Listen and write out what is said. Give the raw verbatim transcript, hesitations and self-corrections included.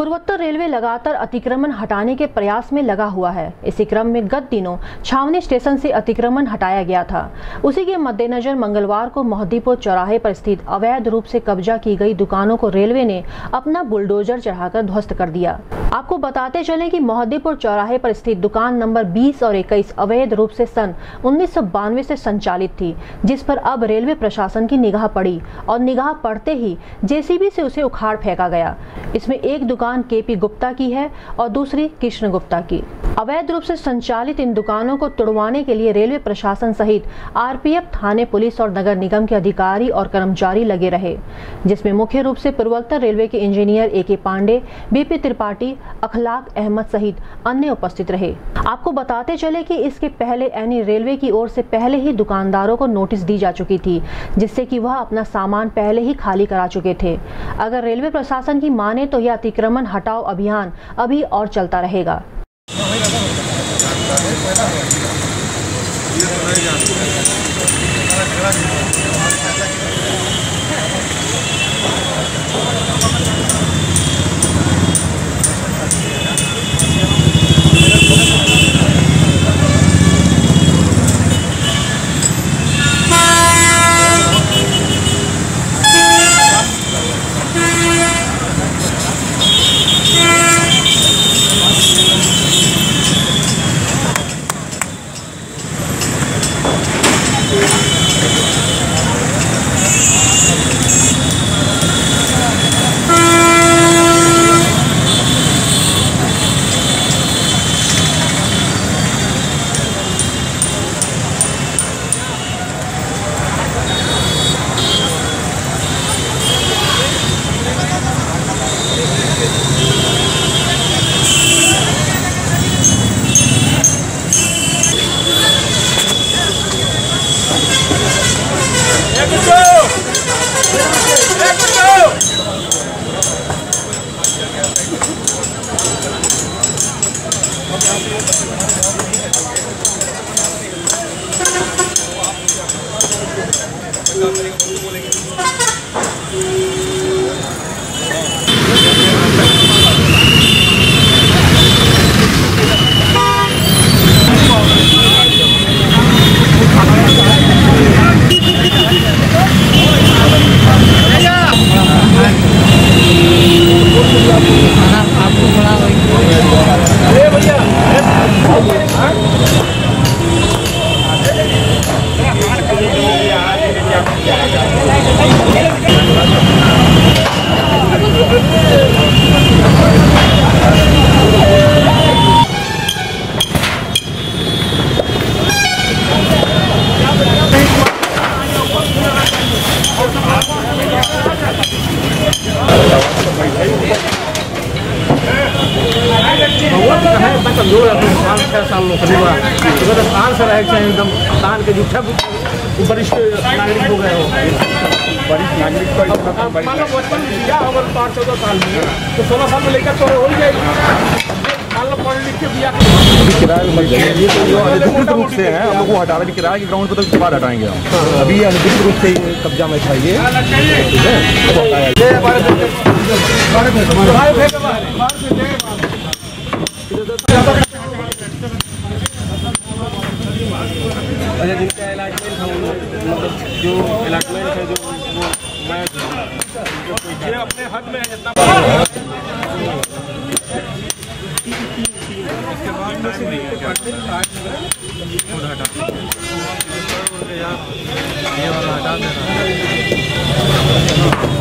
पूर्वोत्तर रेलवे लगातार अतिक्रमण हटाने के प्रयास में लगा हुआ है। इसी क्रम में गत दिनों छावनी स्टेशन से अतिक्रमण हटाया गया था। उसी के मद्देनजर मंगलवार को मोहद्दीपुर चौराहे पर स्थित अवैध रूप से कब्जा की गई दुकानों को रेलवे ने अपना बुलडोजर चढ़ाकर ध्वस्त कर दिया। आपको बताते चले कि मोहद्दीपुर चौराहे पर स्थित दुकान नंबर बीस और इक्कीस अवैध रूप से सन उन्नीस सौ बानवे से संचालित थी, जिस पर अब रेलवे प्रशासन की निगाह पड़ी और निगाह पड़ते ही जेसीबी से उसे उखाड़ फेंका गया। इसमें एक दुकान केपी गुप्ता की है और दूसरी कृष्ण गुप्ता की। अवैध रूप से संचालित इन दुकानों को तुड़वाने के लिए रेलवे प्रशासन सहित आरपीएफ, थाने, पुलिस और नगर निगम के अधिकारी और कर्मचारी लगे रहे, जिसमें मुख्य रूप से पूर्वोत्तर रेलवे के इंजीनियर ए के पांडे, बीपी त्रिपाठी, अखलाक अहमद सहित अन्य उपस्थित रहे। आपको बताते चले कि इसके पहले यानी रेलवे की ओर से पहले ही दुकानदारों को नोटिस दी जा चुकी थी, जिससे कि वह अपना सामान पहले ही खाली करा चुके थे। अगर रेलवे प्रशासन की माने तो यह अतिक्रमण हटाओ अभियान अभी और चलता रहेगा। छह साल नौकरी हुआ तो तान से रहे एकदम तान के जूठा वरिष्ठ नागरिक हो गए हो। वरिष्ठ नागरिक का बचपन दिया होगा पाँच चौदह साल में, तो सोलह साल में लेकर तो हो ही जाएगी। पढ़ लिख के दिया अधिकृत रूप से है, हम लोग को हटा रहे किराए के ग्राउंड पर तक बाद हटाएंगे हम। अभी अधिकृत रूप से कब्जा में चाहिए। अच्छा, जिनका अलॉटमेंट था मतलब जो अलॉटमेंट है जो वो मैं ये अपने हद में है जितना इसके बाद टाइम नहीं है ये वाला हटा देना।